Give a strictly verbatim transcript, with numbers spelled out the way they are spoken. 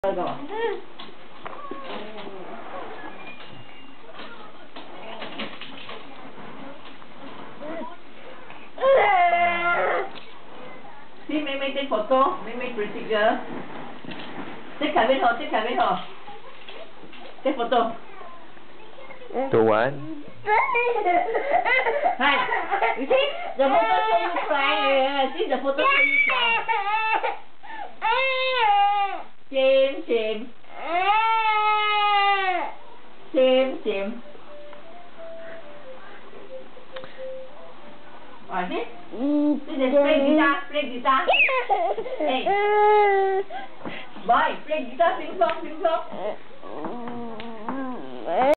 Go. See, Mei Mei take photo. Mei Mei pretty girl. Take care with her. Take care with her. Take photo. To what? Hi. You see the photo show you crying. See the photo show you crying. Shame, shame. Shame, shame. Oh, see? See, they play guitar, play guitar. Hey. Boy, play guitar, sing song, sing song.